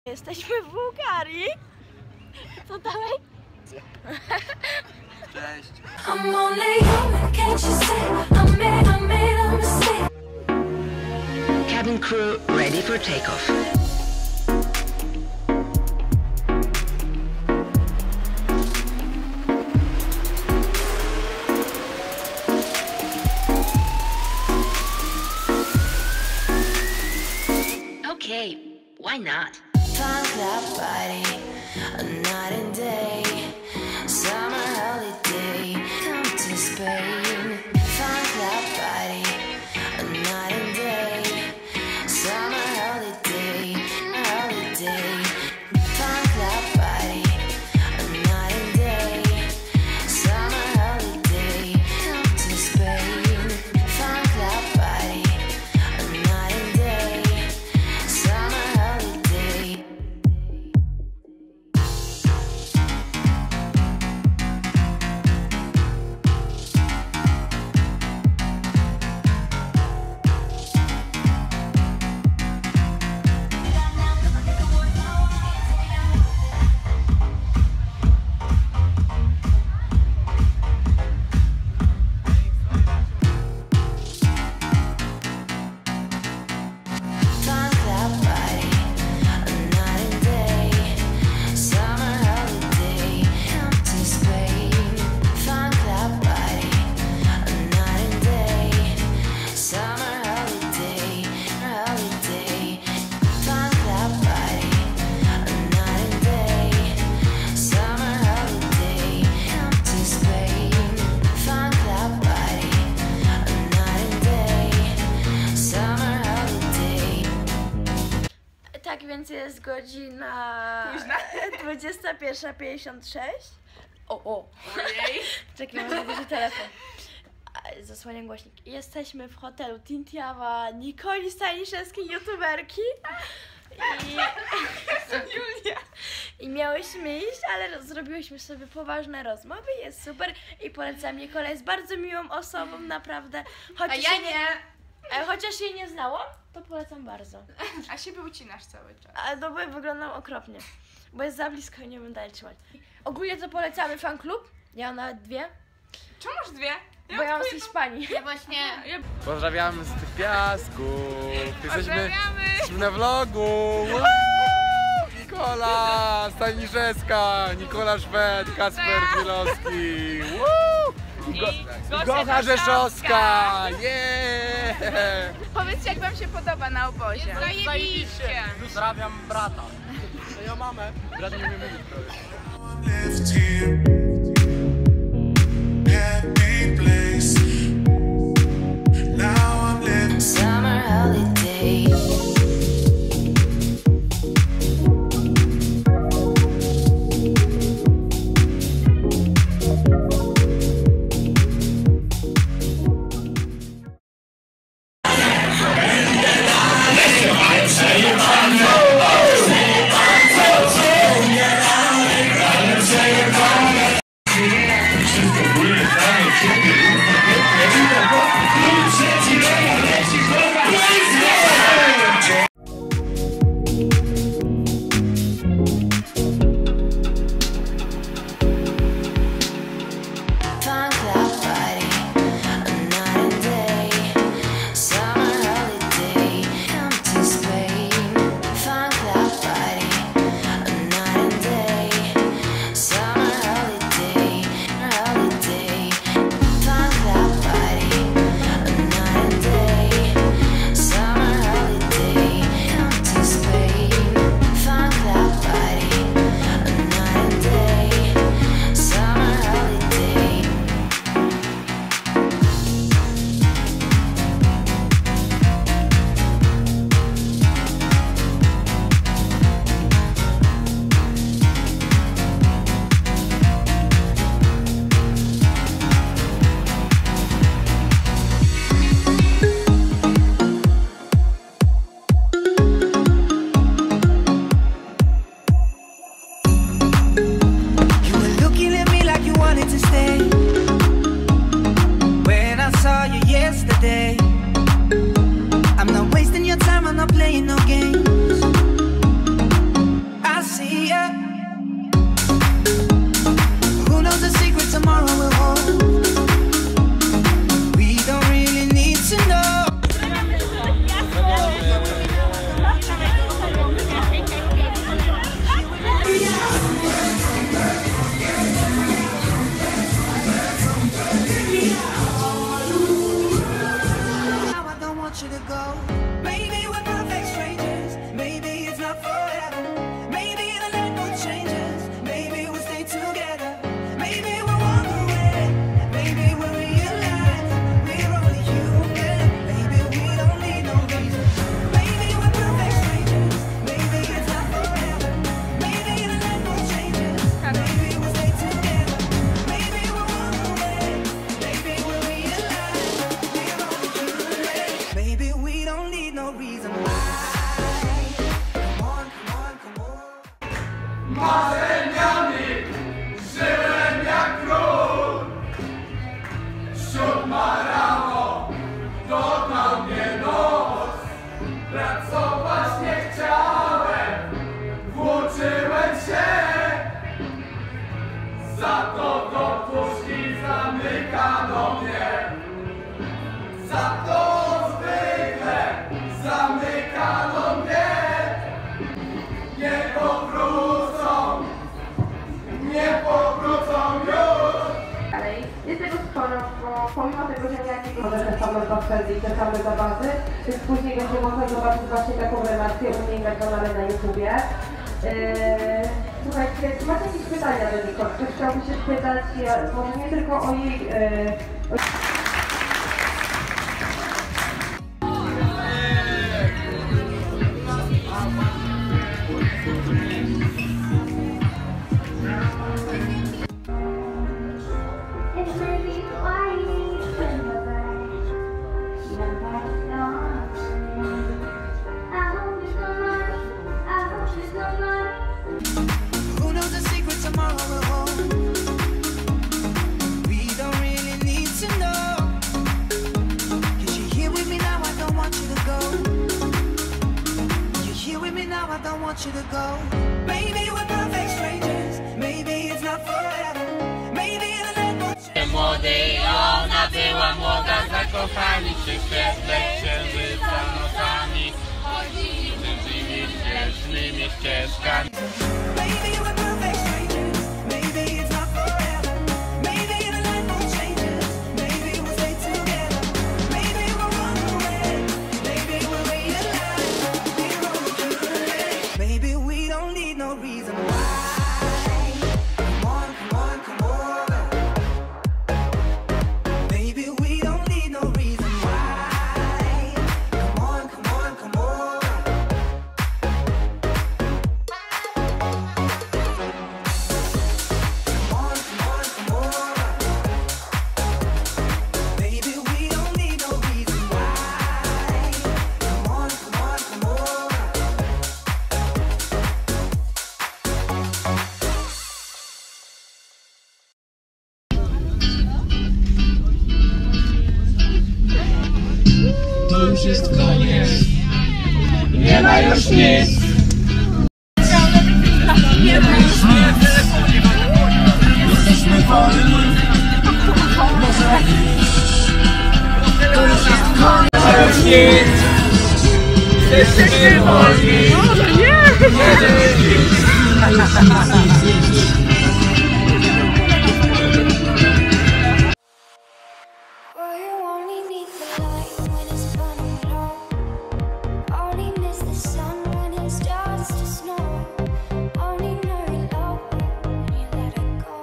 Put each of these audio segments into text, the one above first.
Jesteśmy w Bułgarii. Co dalej? Cześć. Cabin crew ready for takeoff. Okay, why not? Fun club party, a night and day, summer holiday, come to Spain. Fun club party, a night and day, summer holiday, holiday. Fun club party, a night and day, summer holiday, come to Spain. Fun club party, a night and day, summer holiday. Fun club party, a night and day, summer holiday, come to Spain. Fun club party, a night and day, summer holiday, holiday. Fun club party, a night and day, summer holiday, come to Spain. Fun club party, a night and day, summer holiday. Tak więc jest godzina 21:56. O. Ojej. Czekaj, mam duży telefon. Zasłaniam głośnik. Jesteśmy w hotelu Tintiawa Nikoli Staniszewskiej, youtuberki. Julia. I miałyśmy iść, ale zrobiłyśmy sobie poważne rozmowy, jest super i polecam. Nikola jest bardzo miłą osobą, naprawdę. A Chociaż ja jej nie. chociaż jej nie znałam, to polecam bardzo. A siebie ucinasz cały czas. Ale no bo wyglądam okropnie, bo jest za blisko i nie będę dalej trzymać. Ogólnie to polecamy fan klub. Ja mam nawet dwie, Czemu masz dwie? bo ja mam z Hiszpanii. Ja właśnie. Pozdrawiamy z tych piasków. Pozdrawiamy. Jesteśmy na vlogu. Woo! Nikola Staniszewska, Nikola Szwed, Kasper Chmielowski. Woo! Gocha Rzeszowska. Yeah! Powiedzcie, jak wam się podoba na obozie. Zajebiście. Pozdrawiam brata. To ja mamę. Brat nie umie mówić prawie. Left here, happy place. Now I'm living. Summer holiday. Jest tego sporo, bo pomimo tego, że jakiego może te same zasady i te same zabawy, więc później będzie można zobaczyć właśnie taką relację u mnie i na kanale na YouTubie. Słuchajcie, czy macie jakieś pytania do Nicole? Ktoś chciałby się spytać, może nie tylko o jej... Who knows the secret tomorrow will hold? We don't really need to know. 'Cause you're here with me now, I don't want you to go. You're here with me now, I don't want you to go. Maybe we're perfect strangers, maybe it's not forever. Maybe the land will change. Młody i ona była młoda, zakochani się w świetle księżyca nocami. Chodzili tymi śnieżnymi ścieżkami. Maybe we're perfect strangers, maybe it's not forever. Maybe the land will change us, maybe we'll stay together. Maybe we'll run away, maybe we'll realize we're only human. Maybe we don't need no reason why. Come on, come on, come over. Maybe we don't need no reason why. Come on, come on, come over. To już jest koniec. Nie ma już nic. Jesteśmy wolni. To już jest koniec. Nie ma już nic. Jesteśmy wolni. Well, you only need the light when it's burning low. Only miss the sun when it's just a snow. Only know you love it when you let it go.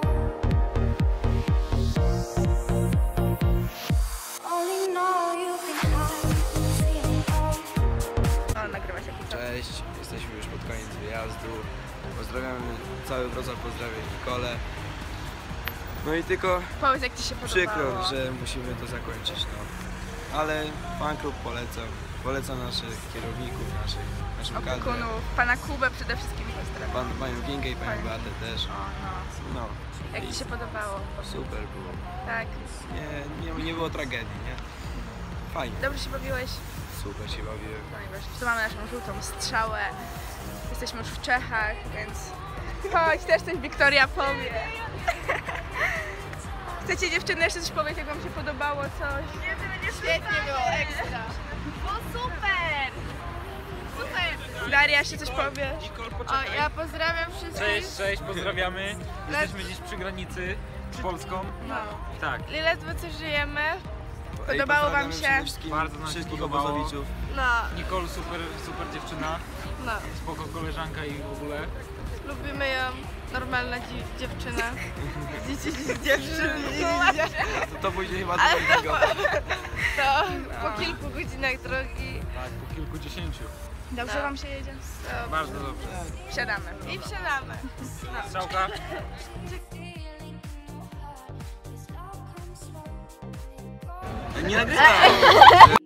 Only know you can hide the feeling low. O, nagrywa się. Cześć, jesteśmy już pod koniec wyjazdu. Pozdrawiamy cały Wrocław, pozdrawiam Nikolę. No i tylko Powiedz, jak ci się podobało. przykro, że musimy to zakończyć, no. Ale fanklub polecam. Polecam naszych kierowników, naszą kadrę. Opiekunów, pana Kubę przede wszystkim pozdrawiam. Panią Kingę i panią Beatę też. O, no. No. Jak ci się podobało? Super było. Tak. Nie było tragedii, nie? Fajnie. Dobrze się bawiłeś? Super się bawiłem. To najważniejsze. Tu mamy naszą żółtą strzałę. Jesteśmy już w Czechach, więc chodź, też coś Wiktoria powie. Chcecie dziewczyny jeszcze coś powiedzieć, jak wam się podobało coś? Nie, to będzie świetnie było, ekstra. Było super! Super! Daria jeszcze coś powie? O, ja pozdrawiam wszystkich. Cześć, pozdrawiamy. Jesteśmy dziś przy granicy z Polską. No. Tak. I ledwo co żyjemy. Podobało wam się? Bardzo nam się Wszystkich podobało. obozowiczów. No, Nicole super dziewczyna, no. spoko koleżanka i w ogóle. Lubimy ją. Normalna dziewczyna. To pójdzie chyba do innego. To po kilku godzinach drogi. Tak, po kilkudziesięciu. Dobrze wam się jedzie? Bardzo dobrze. Wsiadamy. I wsiadamy. Strzałka. Nie nagrywam!